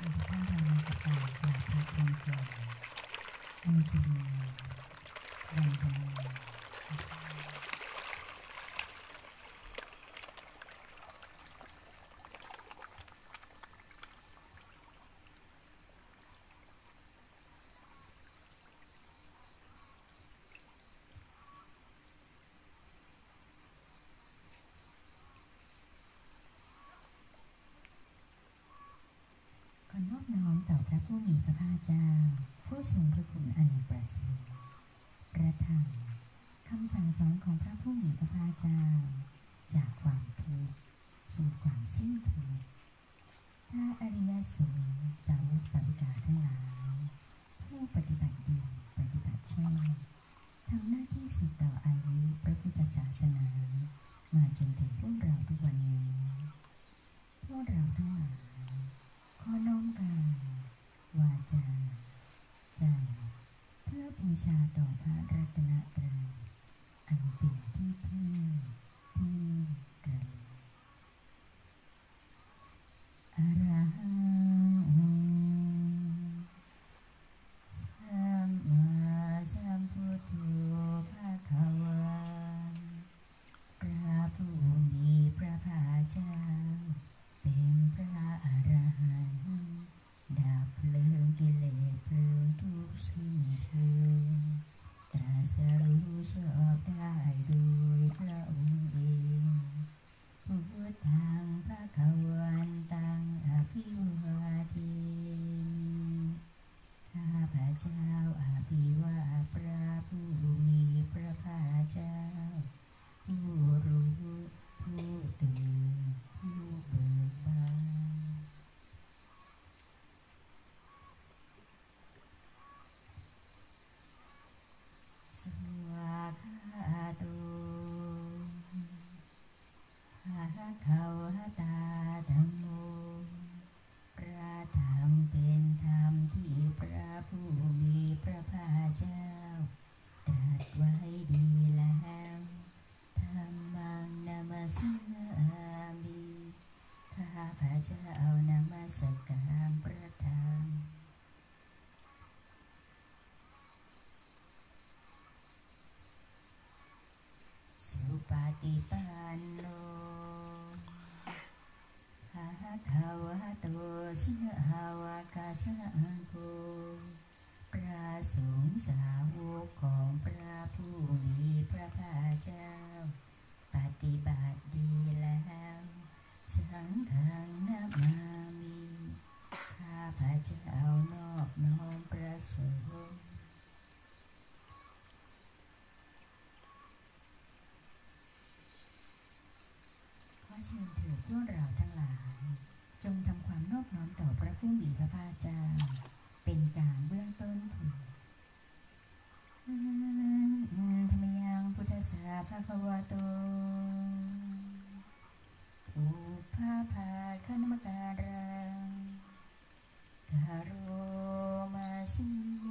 ท่านทางประกาศกราบพระพรก่อนอัญชลีวันธนาขอนอบน้อมต่อพระผู้มีพระภาคเจ้าผู้ทรงพระคุณอันประเสริฐพระธรรมคำสั่งสอนของพระผู้มีพระภาคเจ้าจากความทุกข์สู่ความสิ้นทุกข์พระอริยสงฆ์สาวกสาวิกาทั้งหลายผู้ปฏิบัติดีปฏิบัติชอบทำหน้าที่สืบต่ออายุพระพุทธศาสนามาจนถึงพวกเราทุกวันนี้พวกเราทั้งหลายขอน้อมกายวาจาใจเพื่อบูชาต่อพระรัตนตรัยอันเป็นที่พึ่งที่ระลึกอะระหังสัมมาสัมพุทโธภะคะวาพระผู้มีพระภาคเจ้าเป็นพระอรหันต์ดับเพลิงกิเลสเพลิงทุกข์สิ้นเชิงตรัสรู้ชอบได้โดยพระองค์เองพุทธังภคะวันตังอภิวาเทมิข้าพเจ้าอภิวาทพระผู้มีพระภาคเจ้าผู้รู้ผู้ตื่นผู้เบิกบานสวากขาโตภะคะวะตาธัมโมพระธรรมเป็นธรรมที่พระผู้มีพระภาคเจ้าตรัสไว้ดีแล้วธัมมังนามัสสามิข้าพเจ้านมัสการพระธรรมสุปฏิปันโนภะคะวะโตสาวกสังโฆพระสงฆ์สาวกของพระผู้มีพระภาคเจ้าปฏิบัติดีแล้วสังฆังนามามิข้าพเจ้านอบน้อมพระสงฆ์ขอเชิญเถิดพวกเราทั้งหลายจงทำความนอบน้อมต่อพระผู้มีพระภาคเจ้าเป็นการเบื้องต้นเถิดธรรมยังพุทธัสสะภะคะวะโตอุปภาภาคณมการังกาโรมาสิ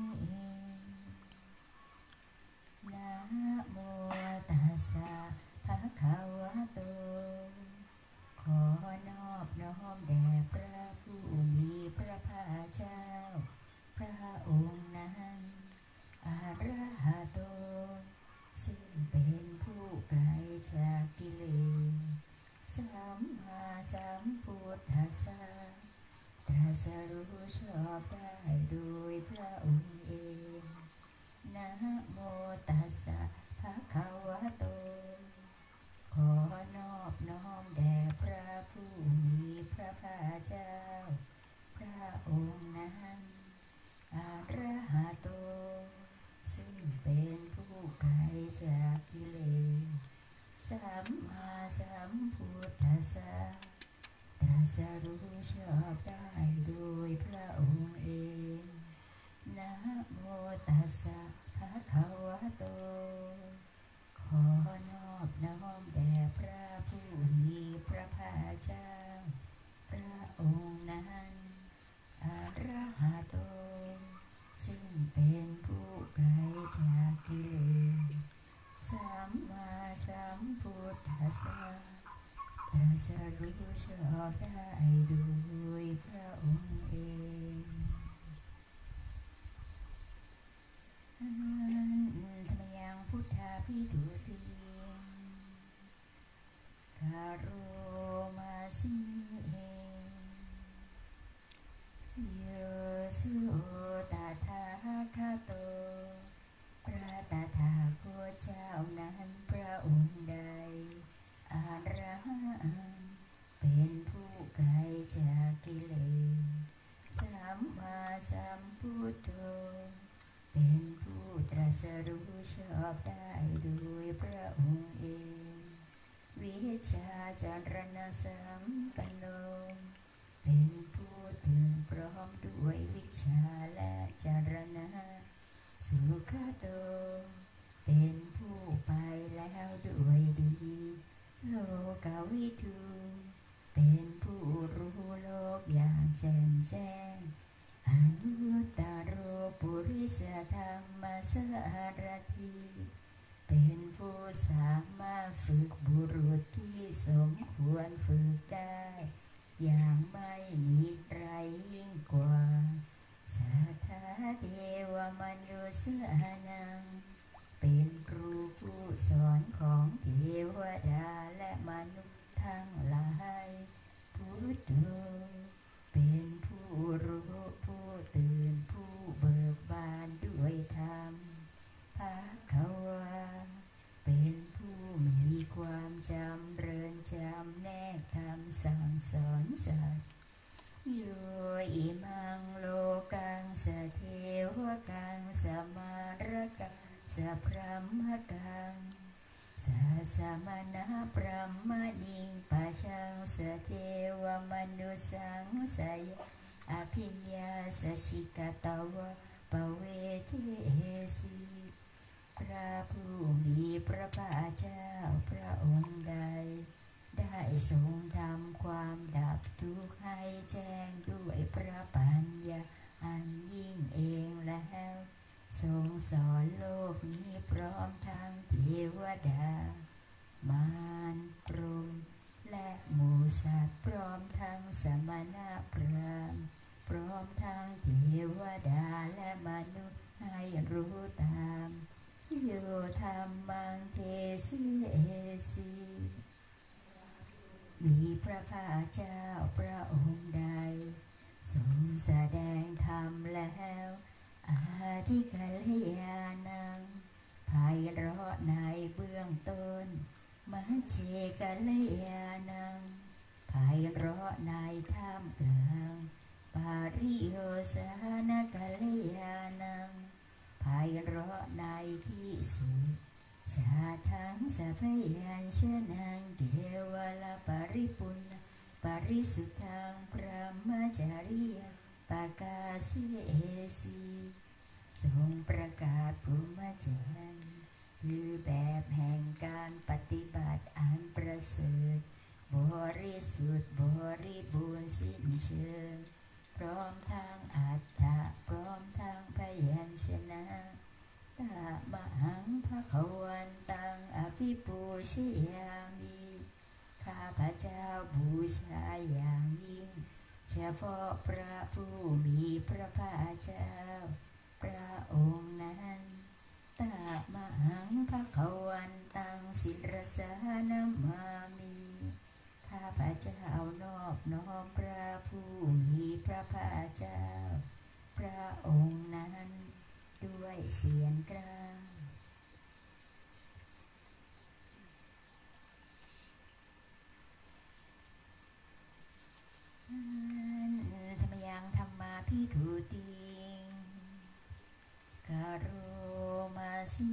นะโมตัสสะภะคะวะโตขอนอบน้อมแด่พระผู้มีพระภาคเจ้าพระองค์นั้นอะระหะโตซึ่งเป็นผู้ไกลจากกิเลสสัมมาสัมพุทธัสสะตรัสรู้ชอบได้โดยพระองค์เองนะโมตัสสะภะคะวะโตขอนอบน้อมแด่พระผู้มีพระภาคเจ้าพระองค์นั้นอะระหะโตซึ่งเป็นผู้ไกลจากกิเลสสัมมาสัมพุทธัสสะตรัสรู้ชอบได้โดยพระองค์เองนะโมตัสสะภะคะวะโตขอนอบน้อมแด่พระผู้มีพระภาคเจ้าพระองค์นั้นอะระหะโตซึ่งเป็นผู้ไกลจากกิเลสสัมมาสัมพุทธัสสะตรัสรู้ชอบได้โดยพระองค์เองสัมพุทโธเป็นผู้ตรัสรู้ชอบได้โดยพระองค์เองวิชาจารณะสัมปันโนเป็นผู้ถึงพร้อมด้วยวิชาและจารณะสุขโตเป็นผู้ไปแล้วด้วยดีโลกวิทูเป็นผู้รู้โลกอย่างแจ่มแจ้งอนุตตโรปุริสธรรมสารถีเป็นผู้สามารถฝึกบุรุษที่สมควรฝึกได้อย่างไม่มีใครยิ่งกว่าสัทธาเทวมนุษย์นังเป็นครูผู้สอนของเทวดาและมนุษย์ทั้งหลายพุทโธเป็นผู้รู้ผู้ตื่นผู้เบิกบานด้วยธรรมภควาเป็นผู้มีความจำเริญจำแนกธรรมสั่งสอนสัตว์โยอิมังโลกังสเทวกังสมารกังสัพพะมะกังสัสมณะพระมณิงปัจฉังสเทวมนุสังสยอภิญญาสชิกตวะปเวเทสีพระผู้มีพระภาคเจ้าพระองค์ใดได้ทรงทำความดับทุกข์ให้แจ้งด้วยพระปัญญาอันยิ่งเองแล้วทรงสอนโลกนี้พร้อมทั้งเทวดามารพรหมและหมู่สัตว์พร้อมทั้งสมณะพราหมณ์พร้อมทั้งเทวดาและมนุษย์ให้รู้ตามโยธรรมังเทสิเอสีมีพระภาคเจ้าพระองค์ใดทรงแสดงธรรมแล้วอาทิกัลยาณังไพเราะในเบื้องต้นมัชฌิกัลยาณังไพเราะในท่ามกลางปาริโยสานกัลยาณังไพเราะในที่สุดสาทังสัพยัญชนะเทวลาปริปุณณปริสุทธังพระมจาริยปกาสิเอสีทรงประกาศพรหมจรรย์คือแบบแห่งการปฏิบัติอันประเสริฐบริสุทธิ์บริบูรณ์สิ้นเชิงพร้อมทั้งอัตถะพร้อมทั้งพยัญชนะตามหังภควันตังอภิปูชยามิข้าพเจ้าบูชาอย่างยิ่งเฉพาะพระผู้มีพระภาคเจ้าพระองค์นั้นตามหังภควันตังศิรสานามามิข้าพเจ้านอบน้อมพระผู้มีพระภาคเจ้าพระองค์นั้นด้วยเสียงกลางธรรมยังธรรมาภิทุติงกโรมาสิ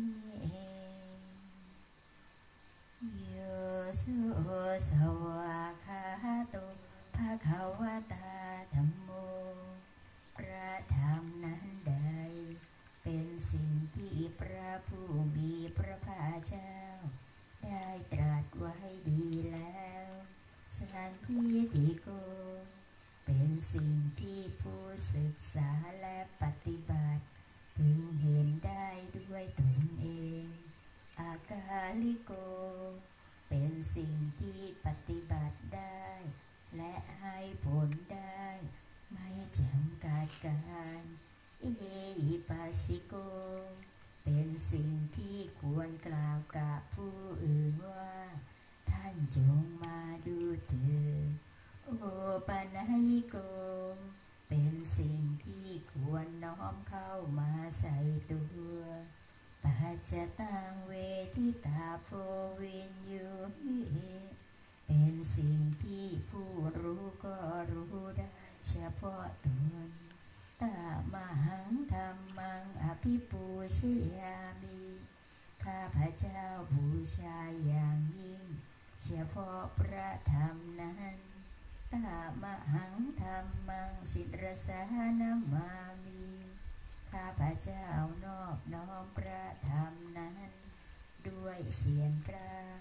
โยสุสวากาโตภควตาธัมโมพระธรรมนั้นใดเป็นสิ่งที่พระผู้มีพระภาคเจ้าได้ตรัสไว้ดีแล้วสันทิฏฐิโกเป็นสิ่งที่ผู้ศึกษาและปฏิบัติพึงเห็นได้ด้วยตนเองอากาลิโกเป็นสิ่งที่ปฏิบัติได้และให้ผลได้ไม่จำกัดการเอหิปัสสิโกเป็นสิ่งที่ควรกล่าวกับผู้อื่นว่าท่านจงมาดูเถิดโอปนัยโกเป็นสิ่งที่ควรน้อมเข้ามาใส่ตัวปัจจตังเวทิตาโพวินยูหิเป็นสิ่งที่ผู้รู้ก็รู้ได้เฉพาะตนตามหังธรรมังอภิปูชยามิข้าพเจ้าบูชาอย่างยิ่งเฉพาะพระธรรมนั้นตามหังธรรมังศิรสานามามิข้าพเจ้านอบน้อมพระธรรมนั้นด้วยเสียงกลาง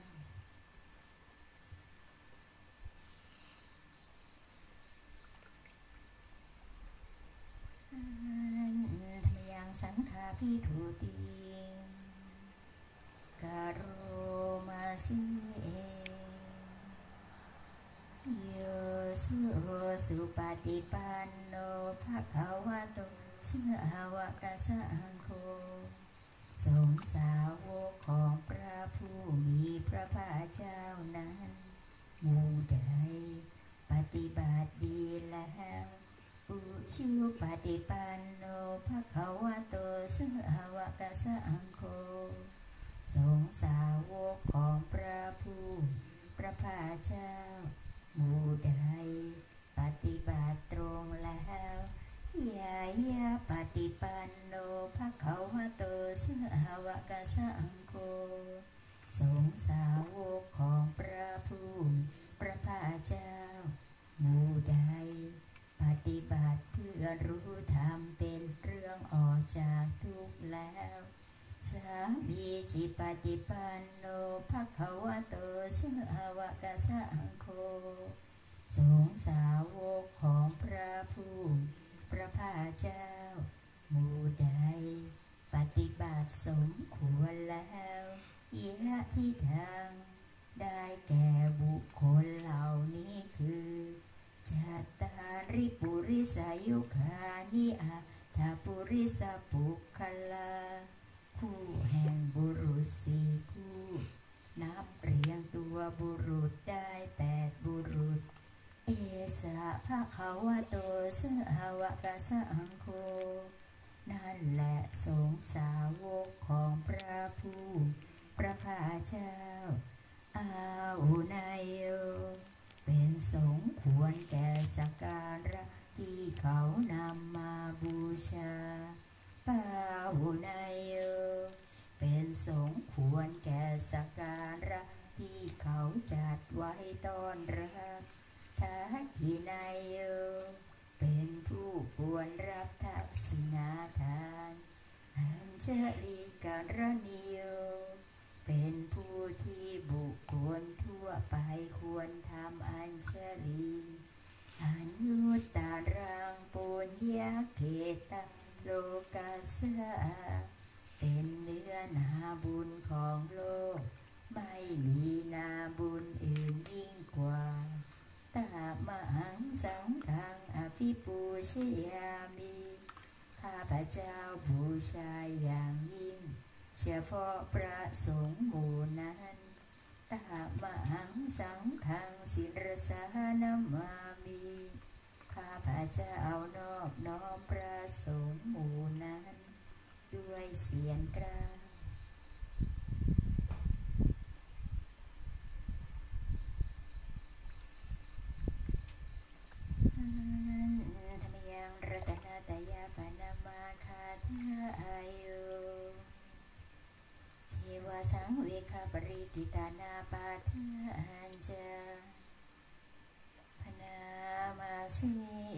ธรรมยังสังฆาพิถุติกโรมาสิโยสุปฏิปันโนภควโตสาวกสังโฆสงฆ์สาวกของพระผู้มีพระภาคเจ้านั้นหมู่ใดปฏิบัติดีแล้วอุชุปฏิปันโนภควโตสาวกสังโฆสงฆ์สาวกของพระผู้พระภาคเจ้าหมู่ใดปฏิบัติตรงแล้วยายาปฏิปันโนภควโตสาวกสังโฆสงฆ์สาวกของพระผู้พระภาคเจ้าหมู่ใดปฏิบัติเพื่อรู้ธรรมเป็นเรื่องออกจากทุกข์แล้วสามีจิปฏิปันโนภควโตสาวกสังโฆสงฆ์สาวกของพระผู้พระภาคเจ้าหมู่ใดปฏิบัติสมควรแล้วยะที่ทางได้แก่บุคคลเหล่านี้คือจัตตาริปุริสายุคานิอัตถปุริสปุคคลาคู่แห่งบุรุษสี่คู่นับเรียงตัวบุรุษได้8บุรุษเอสะภะคะวะโตสาวกสังโฆนั่นแหละสงฆ์สาวกของพระผู้พระภาคเจ้าอาหุนายโยเป็นสงฆ์ควรแก่สักการะที่เขานำมาบูชาปาหุนายโยเป็นสงฆ์ควรแก่สักการะที่เขาจัดไว้ต้อนรับทักขินายโยเป็นผู้ควรรับทักษิณาทานอัญเชลิการณิโยเป็นผู้ที่บุคคลทั่วไปควรทำอัญเชลีอนุตตรังปุญญาเขตโลกัสสะเป็นเนื้อนาบุญของโลกไม่มีนาบุญอื่นยิ่งกว่าตามหังสังฆังอภิปูชยามิข้าพเจ้าบูชาอย่างยิ่งเฉพาะพระสงฆ์หมู่นั้นตามหังสังฆังศิรสานามามิข้าพเจ้านอบน้อมพระสงฆ์หมู่นั้นด้วยเสียงกลางธรรมยังรัตนาตยาปนามาคาทายุเชวาสังเวคาปริกิตานาปาทานจาพนามาสี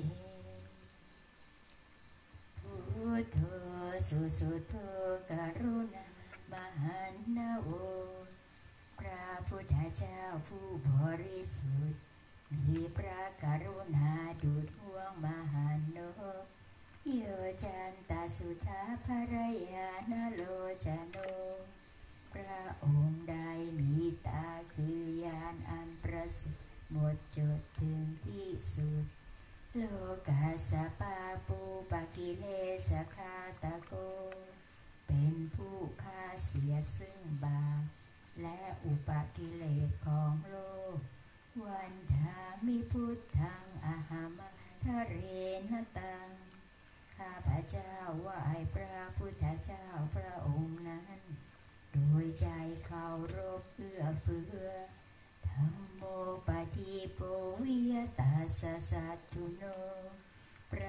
พุทโธสุโธกรุณามหันนาโวพระพุทธเจ้าผู้บริสุทธิ์มีพระกรุณาดุจห่วงมหันนกโยจันตสุธาภรยานโลจโนพระองค์ใดมีตาคือยานอันประเสริฐหมดจดถึงที่สุดโลกาสปาปูปกิเลสคาตะโกเป็นผู้ฆ่าเสียซึ่งบาปและอุปกิเลสของโลกวันธามิพุทธังอหามทะเรนตังข้าพเจ้าไหว้พระพุทธเจ้าพระองค์นั้นโดยใจเคารพเอื้อเฟื้อธัมโมปฏิโปวิยตัสสะสัตถุโนพระธรร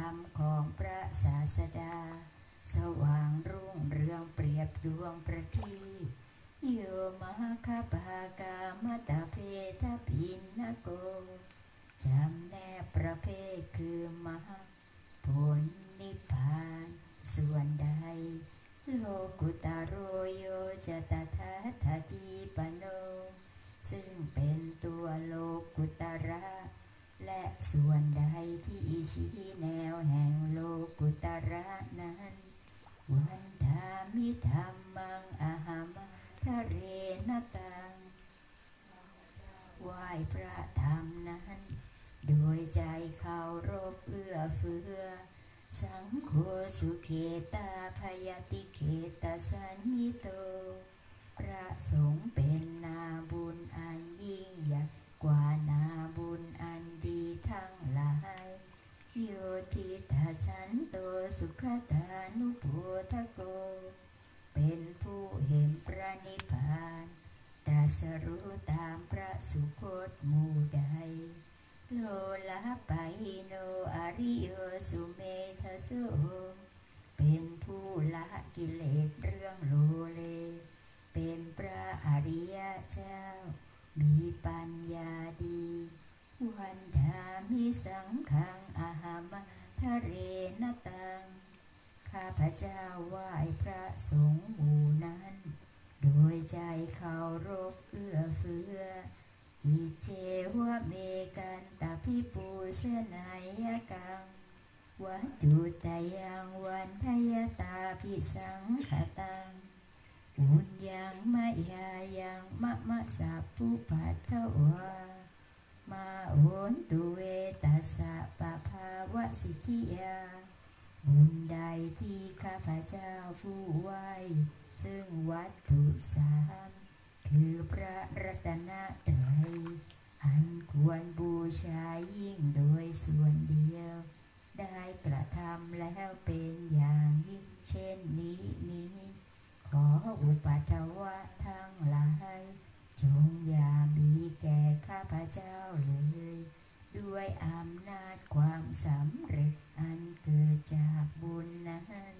รมของพระศาสดาสว่างรุ่งเรืองเปรียบดวงประทีปโยมคปากามตาเพทพินนโกจำแนกประเภทคือมรรคผลนิพพานส่วนใดโลกุตโรโยจตถาทาทีปโนซึ่งเป็นตัวโลกุตระและส่วนใดที่ชี้แนวแห่งโลกุตระนั้นวันธามิธรรมังอาหามทะเรนตังไหว้พระธรรมนั้นโดยใจเคารพเอื้อเฟื้อสังโฆสุเขตาพยติเขตสัญญิโตพระสงฆ์เป็นนาบุญอันยิ่งใหญ่กว่านาบุญอันดีทั้งหลายโยทิทัสสันโตสุขตานุโพธโกเป็นผู้เห็นพระนิพพานตรัสรู้ตามพระสุคตหมู่ใดโลละปะหิโนอริโยสุเมธโสเป็นผู้ละกิเลสเรื่องโลเลเป็นพระอริยเจ้ามีปัญญาดีวันธามิสังฆังอาหามทะเรนตังข้าพเจ้าไหว้พระสงฆ์หมู่นั้นโดยใจเคารพเอื้อเฟื้ออิเจวะเมกันตาภิปูชนายกังวัตถุตยังวันทยตาภิสังขตังอุญยังมะยายังมะมะสัพพุปัตถวามาโอนตุเวตัสสะปะภาวะสิทธิยาบุญใดที่ข้าพเจ้าผู้ไหว้ซึ่งวัตถุสามคือพระรัตนตรัยอันควรบูชายิ่งโดยส่วนเดียวได้กระทำแล้วเป็นอย่างยิ่งเช่นนี้ขออุปัฏฐวะทั้งหลายจงอย่ามีแก่ข้าพเจ้าเลยด้วยอำนาจความสำเร็จอันเกิดจากบุญนั้น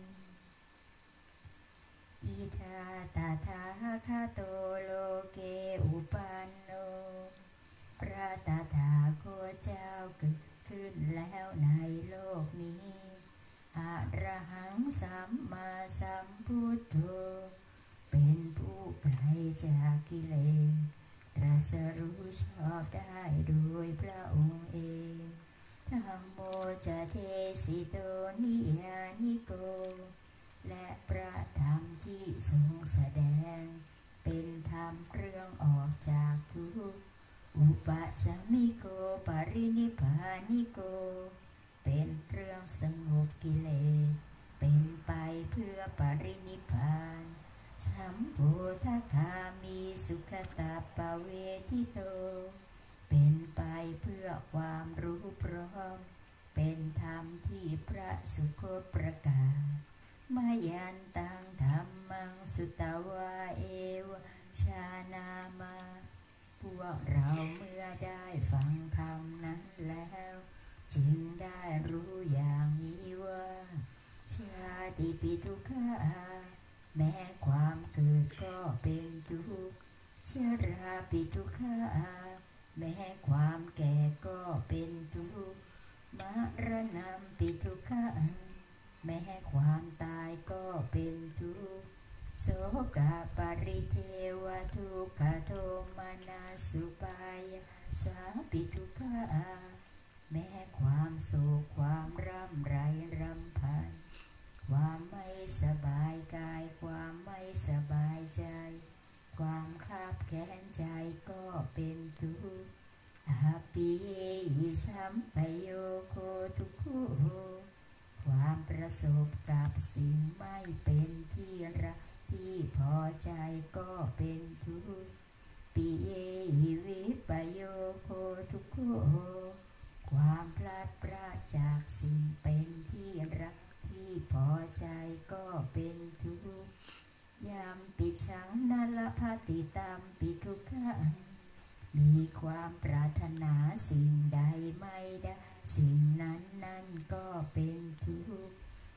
อิทาตถาคโตโลเกอุปันโนพระตถาคตเจ้าเกิดขึ้นแล้วในโลกนี้อะระหังสัมมาสัมพุทโธเป็นผู้ไกลจากกิเลสตรัสรู้ชอบได้โดยพระองค์เองธัมโมจะเทสิโตนิยานิโกและพระธรรมที่ทรงแสดงเป็นธรรมเครื่องออกจากทุกข์อุปสัมมิโกปรินิพพานิโกเป็นเครื่องสงบกิเลสเป็นไปเพื่อปรินิพพานสัมโพธคามีสุขตาปเวทิโตเป็นไปเพื่อความรู้พร้อมเป็นธรรมที่พระสุคตประกาศมายันตังธรรมังสุตวาเอวชานามาพวกเราเมื่อได้ฟังธรรมนั้นแล้วจึงได้รู้อย่างนี้ว่าชาติปิทุกขาแม้ความเกิดก็เป็นทุกข์ชราปิทุกขาแม้ความแก่ก็เป็นทุกข์มรณะปิทุกขาแม้ความตายก็เป็นทุกข์โสกปริเทวทุกขโทมานาสุปายาสาปิทุกขาแม้ความโศกความร่ำไรรำพันความไม่สบายกายความไม่สบายใจความคับแค้นใจก็เป็นทุกข์อาปิหิสัมปโยโคทุกขโหความประสบกับสิ่งไม่เป็นที่รักที่พอใจก็เป็นทุกข์ปิเยหิวิปโยโคทุกขโหความพลัดพรากจากสิ่งเป็นที่รักที่พอใจก็เป็นทุกข์ยามปิชังนัลภติตามปิทุกขังมีความปรารถนาสิ่งใดไม่ได้สิ่งนั้นก็เป็น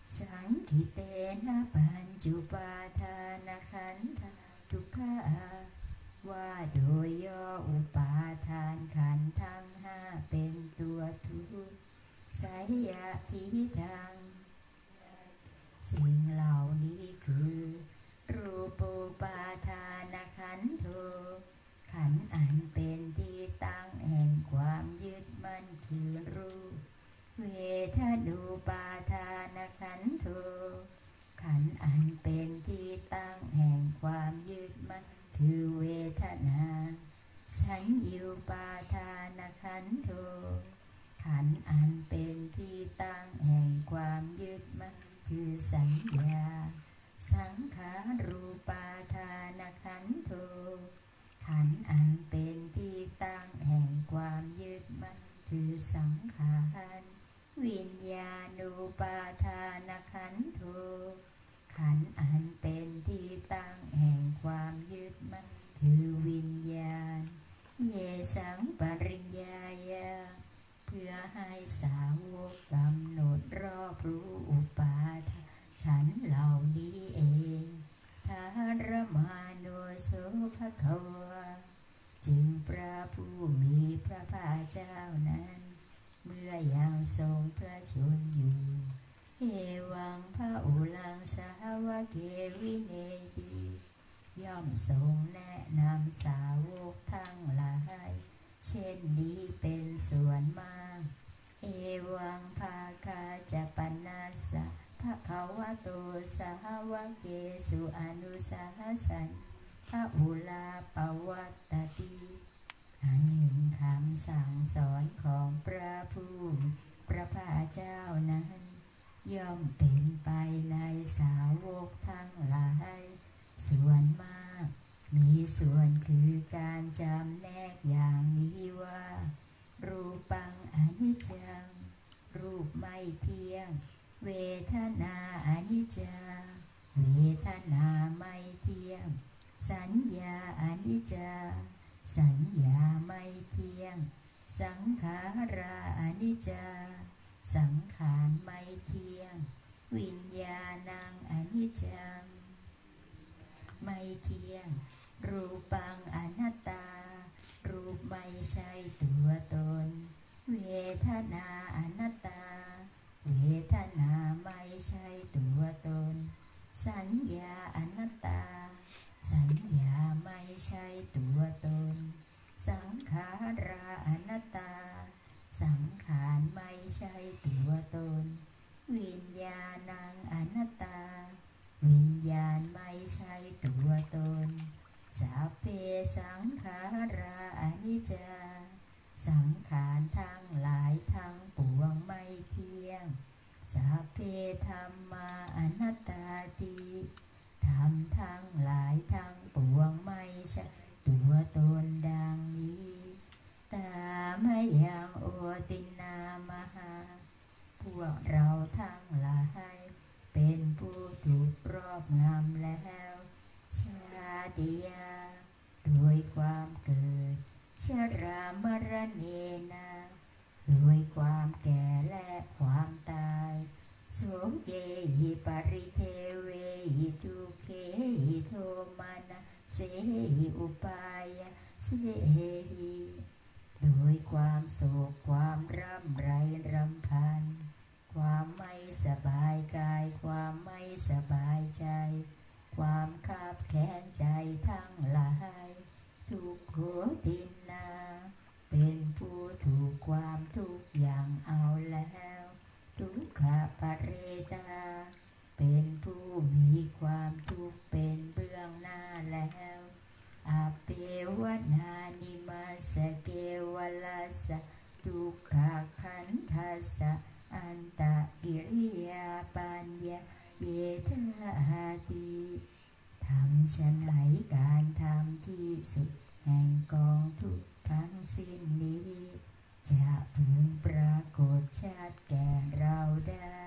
สังคิเตนะปัญจุปาทานขันธทุกขาว่าโดยย่ออุปาทานขันธ์ทั้งห้าเป็นตัวทุกข์ไสยทิทังสิ่งเหล่านี้คือรูปูปาทานขันธ์โธขันธ์อันเป็นที่ตั้งแห่งความยึดมั่นคือรูปเวทนูปาทานขันธ์โธขันธ์อันเป็นที่ตั้งแห่งความยึดมั่นคือเวทนาสัญญูปาทานขันธ์โธขันธ์อันเป็นที่ตั้งแห่งความยึดมั่นคือสัญญาสังขารูปาทานขันธ์โธขันธ์อันเป็นที่ตั้งแห่งความยึดมั่นคือสังขารวิญญาณูปาทานขันธ์โธขันธ์อันเป็นที่ตั้งแห่งความยึดมั่นคือวิญญาณเยสังปริญญายะเพื่อให้สาวกกำหนดรอบรู้อุปาทานขันธ์เหล่านี้เองทารมาโนโสภควาจึงพระผู้มีพระภาคเจ้านั้นเมื่อยังทรงพระชนอยู่เอวังพระอุลังสาวเกวิเนติย่อมทรงแนะนำสาวกทั้งหลายเช่นนี้เป็นส่วนมากเอวังภาคาจะปนัสสะภะคะวะโตสาวเกสุอนุสาสันพระอุลาปวัตตติอันหนึ่งคำสั่งสอนของพระผู้พระภาคเจ้านั้นย่อมเป็นไปในสาวกทั้งหลายส่วนมากมีส่วนคือการจำแนกอย่างนี้ว่ารูปังอนิจจังรูปไม่เที่ยงเวทนาอนิจจาเวทนาไม่เที่ยงสัญญาอนิจจาสัญญาไม่เที่ยงสังขาราอนิจจาสังขารไม่เที่ยงวิญญาณังอนิจจังไม่เที่ยงรูปังอนัตตารูปไม่ใช่ตัวตนเวทนาอนัตตาเวทนาไม่ใช่ตัวตนสัญญาอนัตตาสัญญาไม่ใช่ตัวตนสังขาราอนัตตาสังขารไม่ใช่ตัวตนวิญญาณังอนัตตาวิญญาณไม่ใช่ตัวตนสัพเพสังขาราอนิจจาสังขารทั้งหลายทั้งปวงไม่เที่ยงสัพเพธัมมาอนัตตาติธรรมทั้งหลายทั้งปวงไม่ใช่ตัวตนดังนี้ตามยังโอตินามหาพวกเราทั้งหลายเป็นผู้ถูกรอบงำแล้วชาติยาโดยความเกิดชรามรณะนาโดยความแก่และความตายโสเกหิปริเทเวหิทุเขหิโทมานะเสหิอุปายาเสหิโดยความโศกความร่ำไรรำพันความไม่สบายกายความไม่สบายใจความคับแค้นใจทั้งหลายทุกโขตินนาเป็นผู้ถูกความทุกข์อย่างเอาแล้วทุกขปเรตาเป็นผู้มีความทุกข์เป็นเบื้องหน้าแล้วอเปวนานิมาสเกวลัสสะทุกขขันธัสสะอันตกิริยาปัญญาเยธาติทำฉันไหนการทำที่สุดแห่งกองทุกข์ทั้งสิ้นนี้จะพึงปรากฏชัดแก่เราได้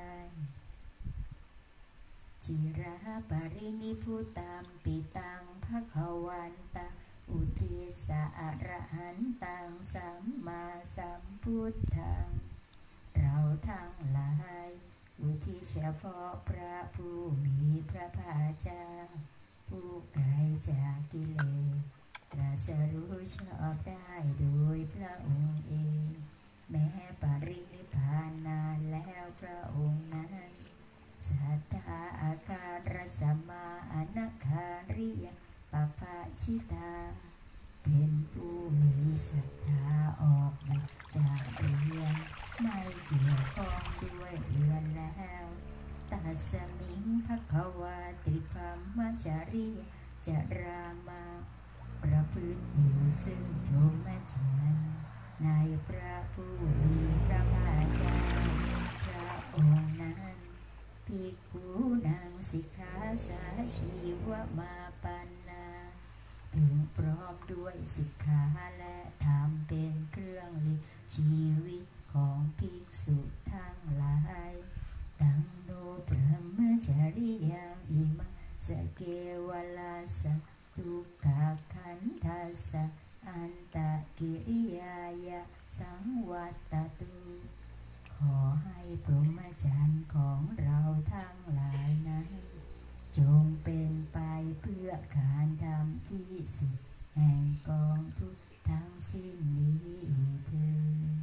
จิระปรินิพุตัมปิตังภคะวันตังอุทิสะอรหันตังสัมมาสัมพุทธังเราทั้งหลายอุทิศเฉพาะพระผู้มีพระภาคเจ้าผู้ไกลจากกิเลสตรัสรู้ชอบได้โดยพระองค์เองแม้ปรินิพพานนานแล้วพระองค์นั้นสัทธาอาคารสัมมาอนาคาริยปปะชิตาเป็นผู้มีศรัทธาออกมาจากเรือนไม่เกี่ยวข้องด้วยเรือนแล้วตัสมิงภควาติพรหมจาริยจารามาประพฤติอยู่ซึ่งพรหมจรรย์ในพระผู้มีพระภาคเจ้าพระองค์นั้นภิกขุนังสิกขาสาชีวมาปันนาถึงพร้อมด้วยสิกขาและธรรมเป็นเครื่องเลี้ยงชีวิตของภิกษุทั้งหลายตังโนพระมจาริยังอิมาสเกวลาสทุกขขันธัสสะอันตกิริยายะสังวัตตุขอให้พรหมจรรย์ของเราทั้งหลายนั้นจงเป็นไปเพื่อการทำที่สุดแห่งกองทุกข์ทั้งสิ้นนี้เถิด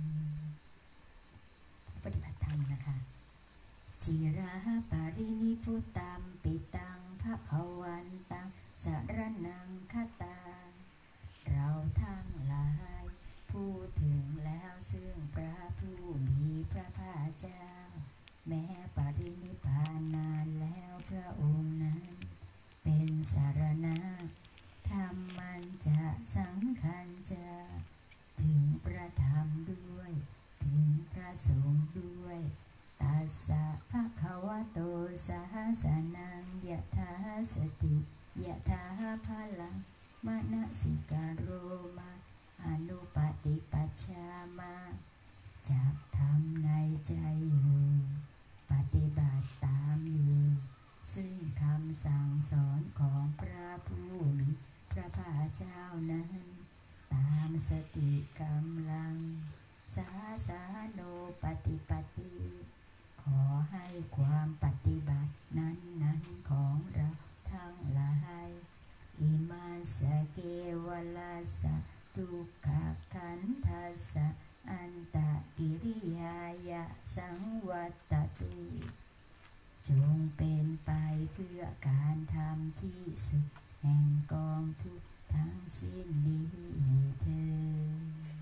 ปฏิบัติธรรมนะคะจิราปารินิพุตัมปิตังภคะวันตังสรณังคตาเราทั้งหลายพูดถึงแล้วซึ่งพระผู้มีพระภาคเจ้าแม้ปรินิพพานนานแล้วพระองค์นั้นเป็นสารณะธรรมมันจะสังขันจะถึงพระธรรมด้วยถึงพระสงฆ์ด้วยตัสสะภะคะวะโตสหสนังยะถาสติยะถาพลังมนสิการโรมาอนุปฏิปัชฌามาจักทำในใจอยู่ปฏิบัติตามอยู่ซึ่งคำสั่งสอนของพระผู้มีพระภาคเจ้านั้นตามสติกำลังสาสาโนปฏิปติขอให้ความปฏิบัตินั้นของเราทั้งหลายอิมาสเกวลาสะทุกขขันธัสสะอันตกิริยายะสังวัตตุจงเป็นไปเพื่อการทำที่สุดแห่งกองทุกข์ทั้งสิ้นนี้เถิด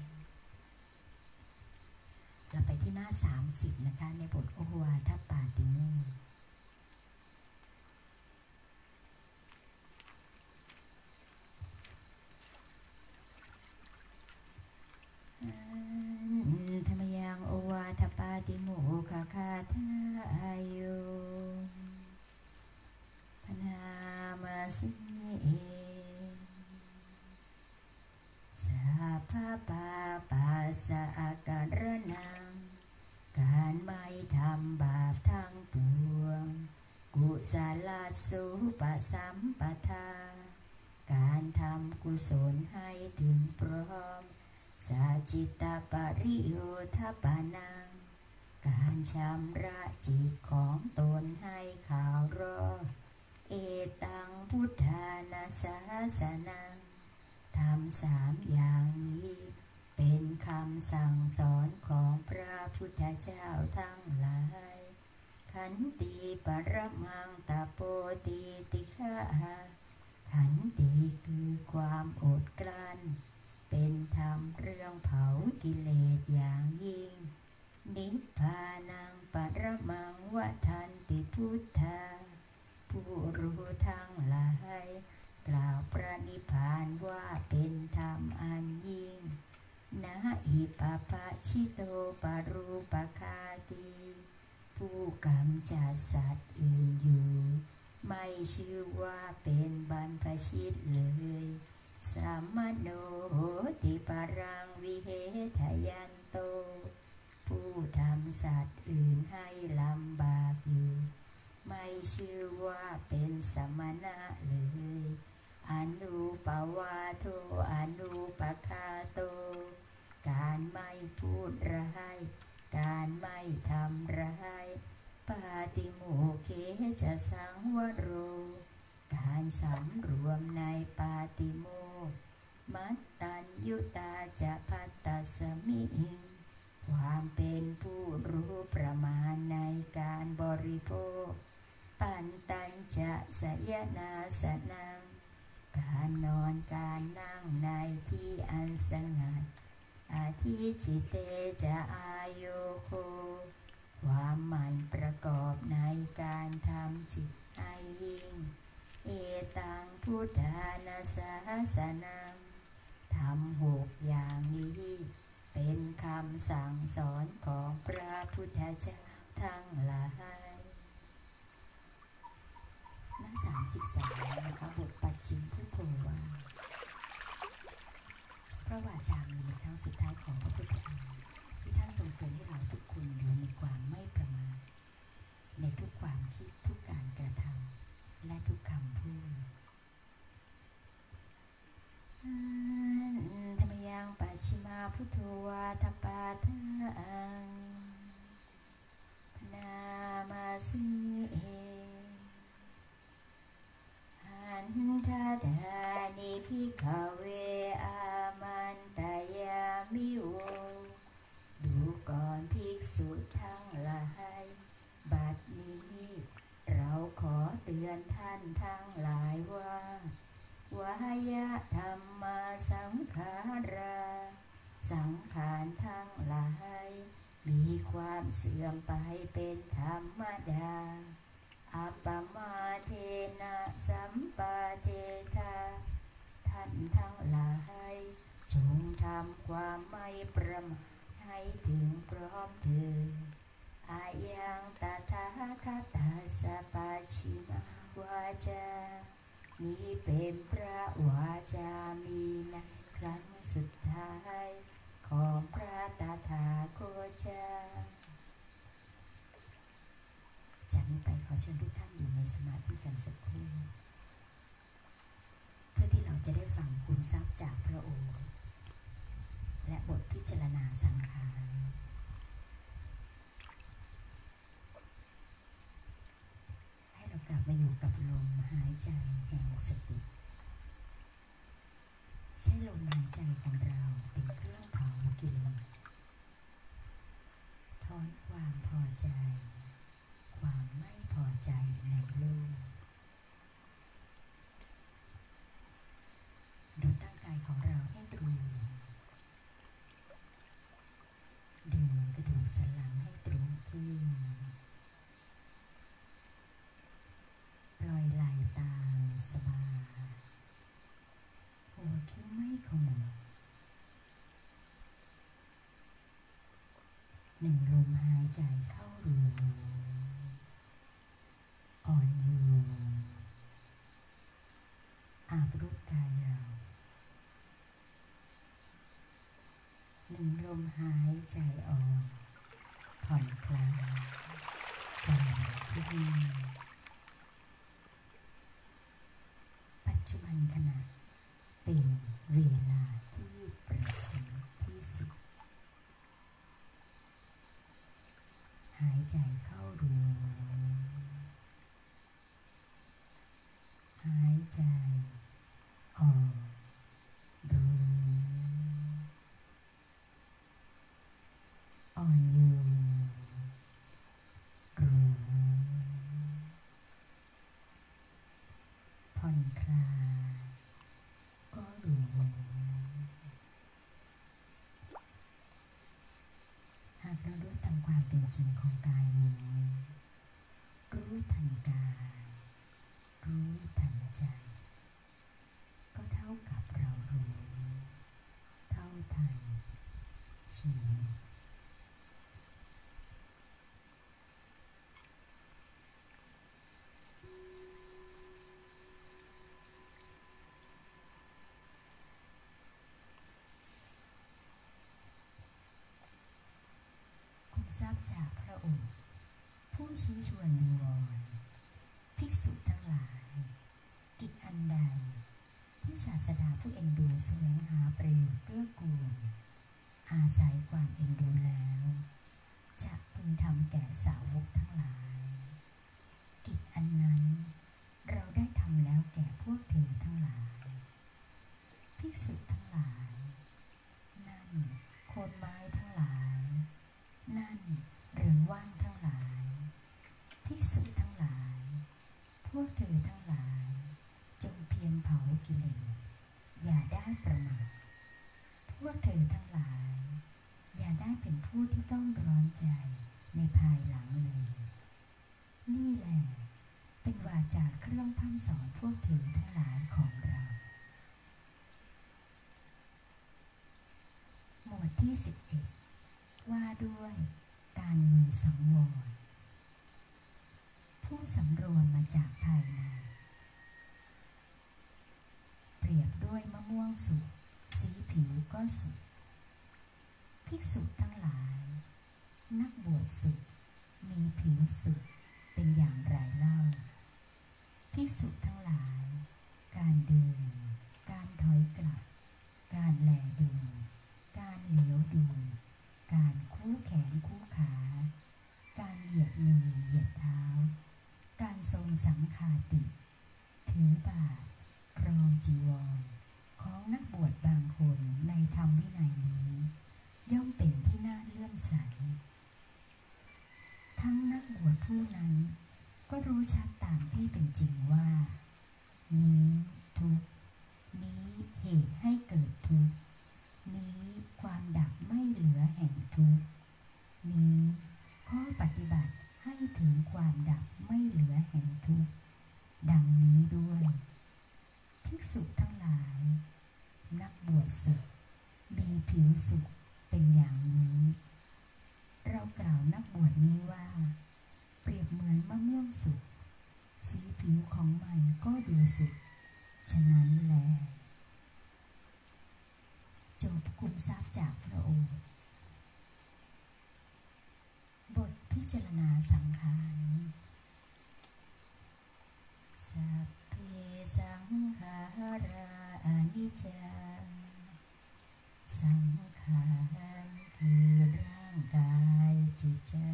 เราไปที่หน้า30นะคะในบทโอวาทปาติโมกข์ธรรมยังโอวาทปาติโมกขคาทาโยพนามาสิสัพพะปาปัสสะอาการนังการไม่ทำบาปทั้งปวงกุศลสุปสัมปทาการทำกุศลให้ถึงพร้อมสัจจิตาปริโยทปานังการชำระจิตของตนให้ขาวรอบเอตังพุทธานาสาสนังทำ3อย่างนี้เป็นคำสั่งสอนของพระพุทธเจ้าทั้งหลายขันติปรมังตโปติติฆะขันติคือความอดกลั้นเป็นธรรมเรื่องเผากิเลสอย่างยิ่งนิพพานังปรมังวทันติพุทธาผู้รู้ทั้งหลายกล่าวพระนิพพานว่าเป็นธรรมอันยิ่งนะอิปปะชิโตปรูปคาติผู้กำจัดสัตว์อื่นอยู่ไม่ชื่อว่าเป็นบรรพชิตเลยสัมมโนโหติปรังวิเหทยันโตผู้ทำสัตว์อื่นให้ลำบากอยู่ไม่ชื่อว่าเป็นสมณะเลยอนุปวาโทอนุปคาโตการไม่พูดร้ายการไม่ทำร้ายปาติโมเคจะสังวโรการสำรวมในปาติโมกข์มัตตัญยุตาจะพัตตสมิงความเป็นผู้รู้ประมาณในการบริโภคปันตัญจะสยนาสนังการนอนการนั่งในที่อันสงัดอาทิจิเตจะอาโยโคความหมั่นประกอบในการทำจิตให้ยิ่งเอตังพุทธานาสาสนังทำ6อย่างนี้เป็นคำสั่งสอนของพระพุทธเจ้าทั้งหลายหน้า33นะคะบทปัจฉิมพุทโธวาทพระวาจามีในครั้งสุดท้ายของพระพุทธองค์ที่ท่านทรงเตือนให้เราทุกคนอยู่ในความไม่ประมาทในทุกความคิดทุกการกระทำและทุกคำพูดธรรมยังปัจฉิมาพุทโธวาทปาทังพนามาสีหันทาดานิภิกขเวอามันตายามิโวดูก่อนภิกษุทั้งหลายบัดนี้เราขอเตือนท่านทั้งหลายว่าวายะธรรมาสังขาราสังขารทั้งหลายมีความเสื่อมไปเป็นธรรมดาอัปปมาเทนะสัมปาเทธาท่านทั้งหลายจงทำความไม่ประมาทให้ถึงพร้อมเถิดอายังตถาคตาสปัจฉิมวาจานี้เป็นพระวาจามีในครั้งสุดท้ายของพระตถาคตเจ้าจากนี้ไปขอเชิญทุกท่านอยู่ในสมาธิกันสักครู่เพื่อที่เราจะได้ฟังคุณทรัพย์จากพระโอษฐ์และบทพิจารณาสังขารให้เรากลับมาอยู่กับลมหายใจแห่งสติใช้ลมหายใจของเราเป็นเครื่องเผากิเลสถอนความพอใจความไม่พอใจในโลกดูตั้งกายของเราให้ตรงดึงกระดูกสันหลังให้ตรงขึ้นปล่อยไหล่ตามสบายหัวคิ้วไม่ขมวด1 ลมหายใจเข้ารูอ่อนโยนอาบรูปกายเรา1 ลมหายใจออกผ่อนคลายใจที่นิ่งปัจจุบันขณะเป็นเวลาที่ประเสริฐที่สุดหายใจเข้ารูหายใจออกรูอ่อนโยนรูผ่อนคลายก็รู้หากเรารู้ตามความเป็นจริงของกายนี้รู้ทันกายรู้ทันใจก็เท่ากับเรารู้เท่าทันชีวิตทราบจากพระองค์ผู้ชี้ชวนวิงวอนภิกษุทั้งหลายกิจอันใดที่ศาสดาผู้เอ็นดูแสวงหาประโยชน์เกื้อกูลอาศัยความเอ็นดูแล้วจะพึงทำแก่สาวกทั้งหลายษุทั้งหลายพวกเธอทั้งหลายจงเพียรเผากิเลสอย่าได้ประมาทพวกเธอทั้งหลายอย่าได้เป็นผู้ที่ต้องร้อนใจในภายหลังเลยนี่แหละเป็นวาจาเครื่องพร่ำสอนพวกเธอทั้งหลายของเราหมวดที่11ว่าด้วยการมีสังวรผู้สำรวมมาจากภายในเปรียบด้วยมะม่วงสุกสีผิวก็สุกภิกษุทั้งหลายนักบวชสุกมีผิวสุกเป็นอย่างไรเล่าภิกษุทั้งหลายการเดินการถอยกลับการแลดูการเหลียวดูการคู่แขนคู่ขาการเหยียดมือเหยียดเท้าการทรงสังฆาติถือบาตรครองจีวรของนักบวชบางคนในธรรมวินัยนี้ย่อมเป็นที่น่าเลื่อมใสทั้งนักบวชผู้นั้นก็รู้ชัดตามที่เป็นจริงว่านี้ทุกข์นี้เหตุให้เกิดทุกข์นี้ความดับไม่เหลือแห่งทุกข์นี้ข้อปฏิบัติให้ถึงความดับไม่เหลือแห่งทุกข์ดังนี้ด้วยภิกษุทั้งหลายนักบวชศึกมีผิวสุกเป็นอย่างนี้เรากล่าวนักบวชนี้ว่าเปรียบเหมือนมะม่วงสุกสีผิวของมันก็ดูสุกฉะนั้นแลจบคุมทรัพย์จากพระโอษฐ์บทพิจารณาสังขารสัพเพสังขาราอนิจจาสังขารคือร่างกายจิตใจ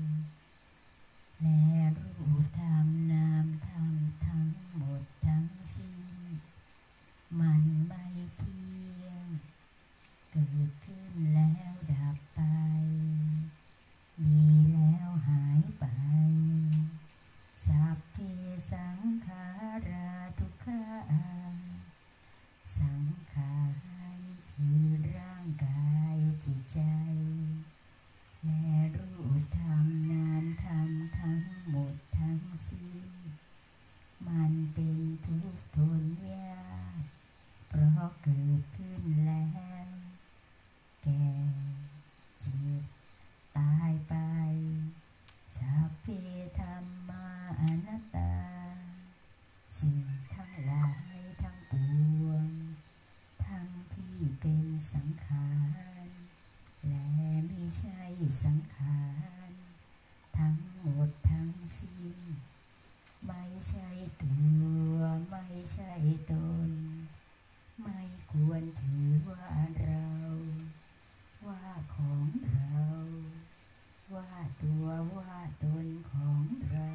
และรูปธรรมนามธรรมทั้งหมดทั้งสิ้นมันไม่เที่ยงเกิดขึ้นแล้วดับไปมีแล้วหายไปสัพเพสังขาราทุกขาสังขารคือร่างกายจิตใจและรูปธรรมนามธรรมทั้งหมดทั้งสิ้นมันเป็นทุกข์ทนยากเพราะเกิดขึ้นแล้วแก่เจ็บตายไปสัพเพธัมมาอนัตตาสิ่งทั้งหลายทั้งปวงทั้งที่เป็นสังขารและไม่ใช่สังขารทั้งหมดทั้งสิ้นไม่ใช่ตัวไม่ใช่ตนไม่ควรถือว่าเราว่าของเราว่าตัวว่าตนของเรา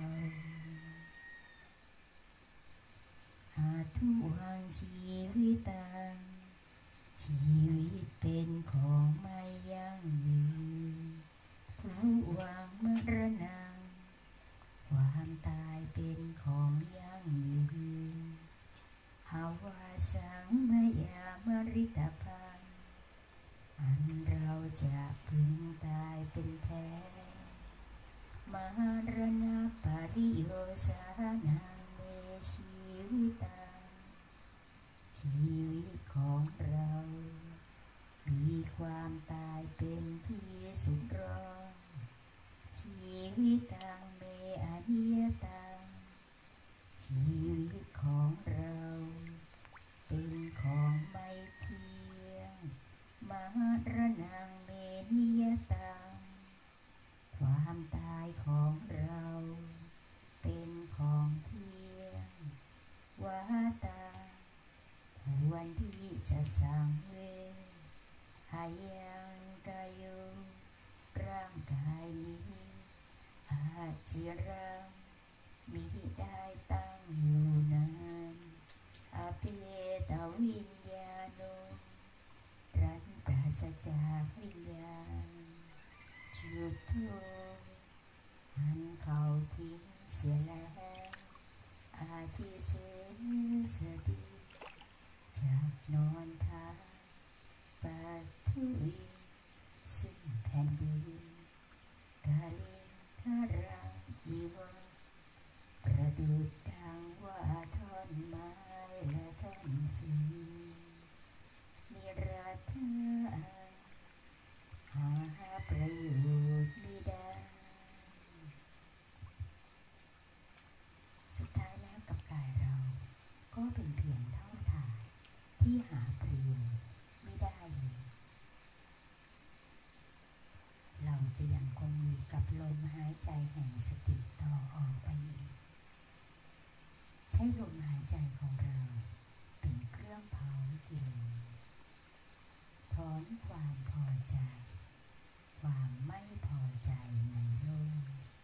อาทุวังชีวิตังชีวิตเป็นของไม่ยั่งยืนผู้วางมรณะความตายเป็นของยั่งยืนอาวาสังมยามริตภังอันเราจะพึงตายเป็นแท้มรณะปริโยสานังเมชีวิตังชีวิตของเรามีความตายเป็นที่สุดรองชีวิตตังเมอนิยตังชีวิตของเราเป็นของไม่เที่ยงมรณะเมนิยตังความตายของเราเป็นของเที่ยงวาตาควรที่จะสังเวชอายังกายโยร่างกายนี้อาจิรังมิได้ตั้งอยู่นานอภิเตวิญญาโนรันปราศจากวิญญาณจุดโทอันเขาทิ้งเสียแล้วอาทิเสสติจากนอนทาปาทุยซึ่งแผ่นดินกาลินทารังอีวาประดุจดังว่าท่อนไม้และท่อนฝีนิรัตนาหาประโยชน์มิได้สุดท้ายแล้วกับกายเราก็เป็นเพียงเท่าฐานที่หาประโยชน์ไม่ได้เลยเราจะยังคงอยู่กับลมหายใจแห่งสติต่อออกไปอีกใช้ลมหายใจของเราเป็นเครื่องเผากิเลสถอนความพอใจความไม่พอใจในโลก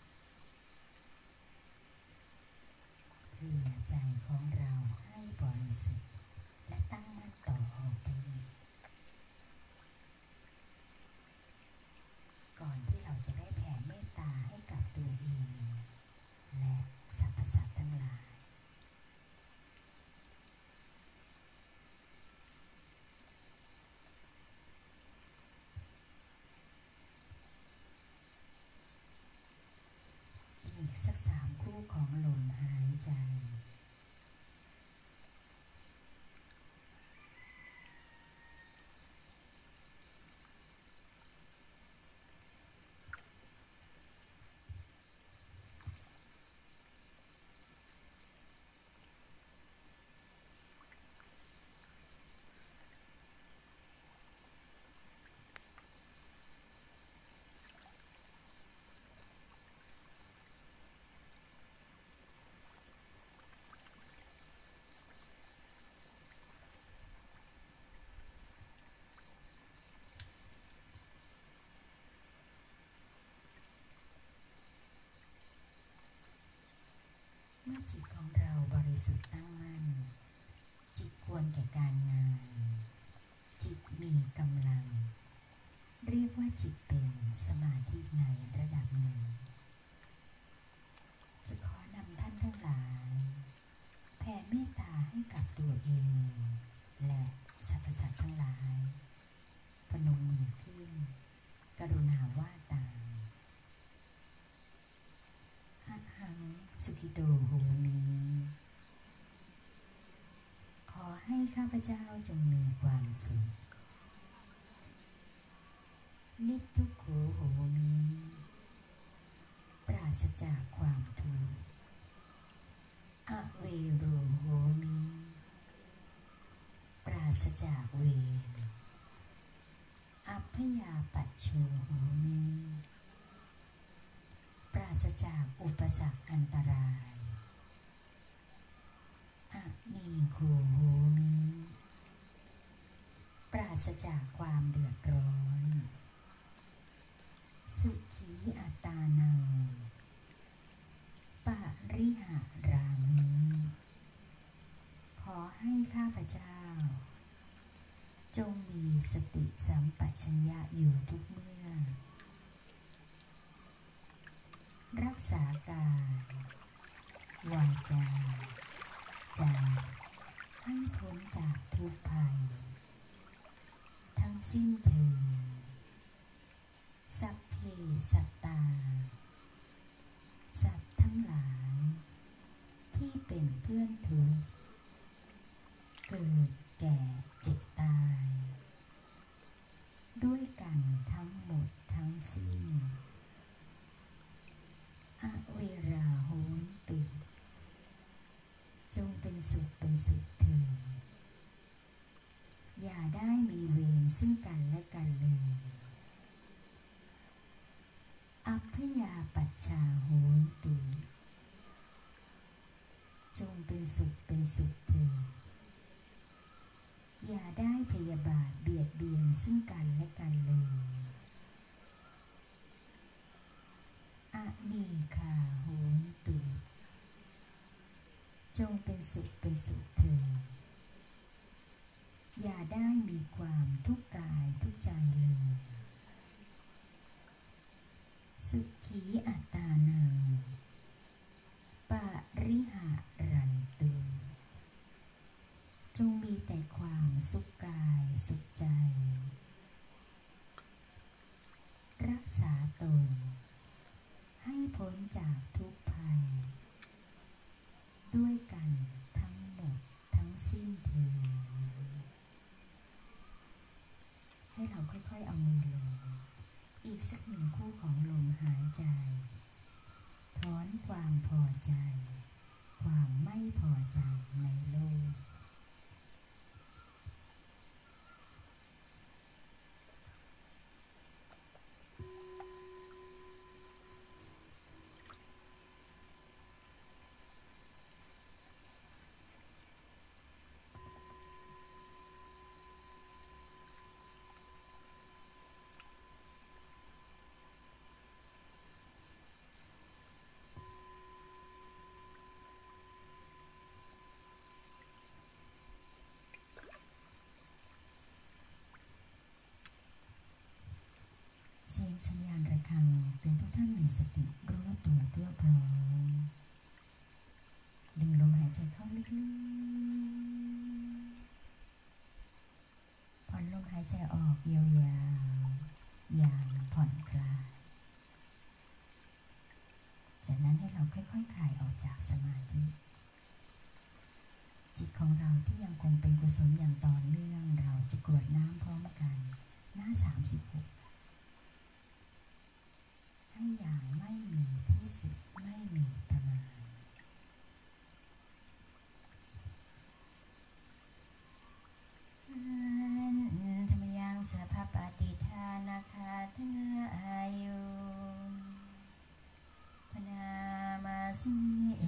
เพื่อใจของเราให้บริสุทธิ์และตั้งมั่นต่อออกไปอีกก่อนที่เราจะได้แผ่เมตตาให้กับตัวเองและสรรพสัตว์ทั้งหลายอีกสัก3 คู่ของลมหายใจเมื่อจิตของเราบริสุทธิ์ตั้งมั่นจิตควรแก่การงานจิตมีกำลังเรียกว่าจิตเป็นสมาธิในระดับหนึ่งจะขอนำท่านทั้งหลายแผ่เมตตาให้กับตัวเองและสรรพสัตว์ทั้งหลายพนมมือขึ้นกรุณาว่าตามอะหังสุขิโตโหมิขอให้ข้าพเจ้าจงมีความสุขนิจทุกโขโหมิปราศจากความทุกข์อเวโรโหมิปราศจากเวรอัพพยาปัชโชโหมิปราศจากอุปสรรคอันตรายอนีโคโหมิปราศจากความเดือดร้อนสุขีอัตตานังปะริหารามิขอให้ข้าพเจ้าจงมีสติสัมปชัญญะอยู่ทุกเมื่อรักษากายวาจาใจให้พ้นจากทุกภัยทั้งสิ้นเถิดสัพเพสัตตาสัตว์ทั้งหลายที่เป็นเพื่อนทุกข์เกิดแก่เจ็บตายด้วยกันทั้งหมดทั้งสิ้นอเวราโหนตุจงเป็นสุขเป็นสุขเถิดอย่าได้มีเวรซึ่งกันและกันเลยอัพพยาปัชชาโหนตุจงเป็นสุขเป็นสุขเถิดอย่าได้พยาบาทเบียดเบียนซึ่งกันและกันเลยอนีคาโหนตุจงเป็นสุขเป็นสุขเถิดอย่าได้มีความทุกข์กายทุกข์ใจเลยสุขีอัตตานังคู่ของลมหายใจถอนความพอใจความไม่พอใจในโลกเสียงสัญญาณระฆังเตือนทุกท่านมีสติรู้ตัวทั่วพร้อมดึงลมหายใจเข้าลึกๆผ่อนลมหายใจออกยาวๆอย่างผ่อนคลายจากนั้นให้เราค่อยๆคลายออกจากสมาธิจิตของเราที่ยังคงเป็นกุศลอย่างต่อเนื่องเราจะกรวดน้ำพร้อมกันหน้า36ให้อย่างไม่มีที่สุดไม่มีประมาณธรรมยังสัพพปฏิทานาคาเทอายุพนามาสิเอ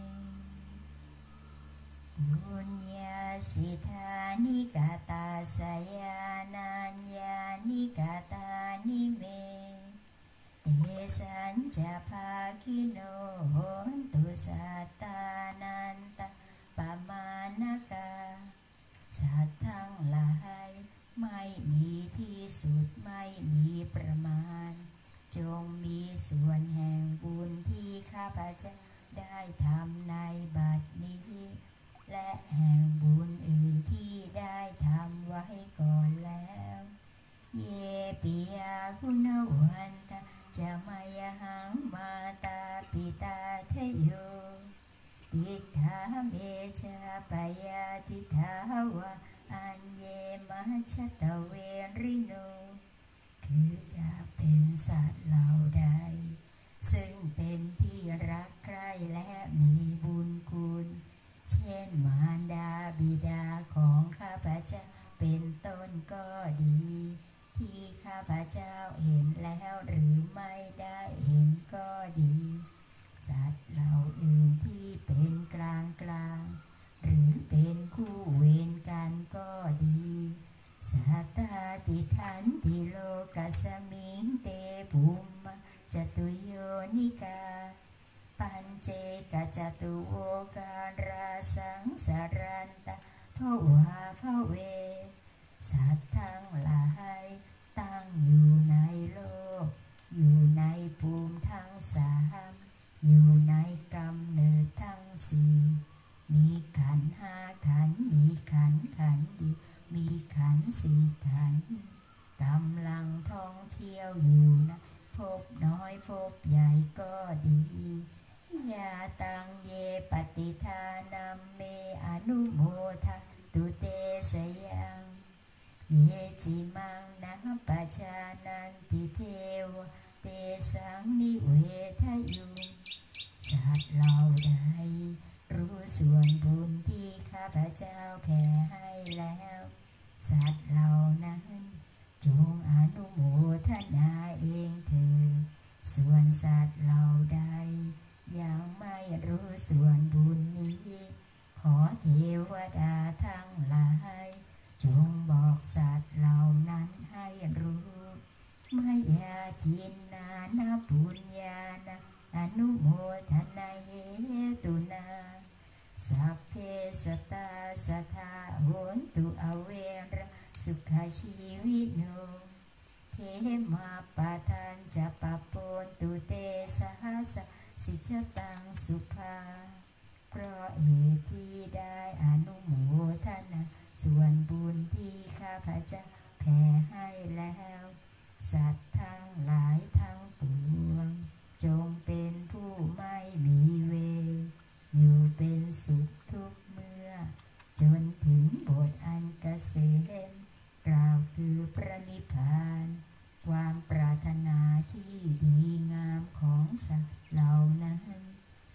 บุญญาสิทานิกาตาสยานัญญานิกาตานิเมเตสัญจภาคิโนโหนตุสัตตานันตปมานกาสัตว์ทั้งหลายไม่มีที่สุดไม่มีประมาณจงมีส่วนแห่งบุญที่ข้าพเจ้าได้ทำในบัดนี้และแห่งบุญอื่นที่ได้ทำไว้ก่อนแล้วเยปิยาคุณวันตาจะมายหังมาตาปิตาเทโยติถาเมชาปยาทิถาวะอันเยมัชตะเวริโนคือจะเป็นสัตว์เหล่าใดซึ่งเป็นที่รักใคร่และมีบุญคุณเช่นมารดาบิดาของข้าพเจ้าเป็นต้นก็ดีที่ข้าพเจ้าเห็นแล้วหรือไม่ได้เห็นก็ดีสัตว์เหล่าอื่นที่เป็นกลางกลางหรือเป็นคู่เวรกันก็ดีสัตตาติทันติโลกัสมิงเตภูมิจตุโยนิกาปัญเจกจตุโวการาสังสารันตภวาภเวสัตว์ทั้งหลายตั้งอยู่ในโลกอยู่ในภูมิทั้งสามอยู่ในกำเนิดทั้งสี่มีขันธ์ห้าขันธ์มีขันธ์ดีมีขันธ์สี่ขันธ์กำลังท่องเที่ยวอยู่นะพบน้อยพบใหญ่ก็ดียาตังเยปฏิทานัมเมอนุโมทะตุเตสยังเยจิมังนะปัจจานันติเทวเตสังนิเวทยุสัตว์เหล่าใดรู้ส่วนบุญที่ข้าพเจ้าแผ่ให้แล้วสัตว์เหล่านั้นจงอนุโมทนาเองเถิดส่วนสัตว์เหล่าใดยังไม่รู้ส่วนบุญนี้ขอเทวดาทั้งหลายจงบอกสัตว์เหล่านั้นให้รู้มายาทินนานาปุญญาณอนุโมทนาเยตุนาสัพเพสัตตาสัทธาโหนตุอเวรสุขชีวิโนเทมาปะทันจะปะปนตุเตสหัสสิชตังสุภาเพราะเหตุที่ได้อนุโมทนาส่วนบุญที่ข้าพเจ้าแผ่ให้แล้วสัตว์ทั้งหลายทั้งปวงจงเป็นผู้ไม่มีเวรอยู่เป็นสุขทุกเมื่อจนถึงบทอันเกษมกล่าวคือพระนิพพานความปรารถนาที่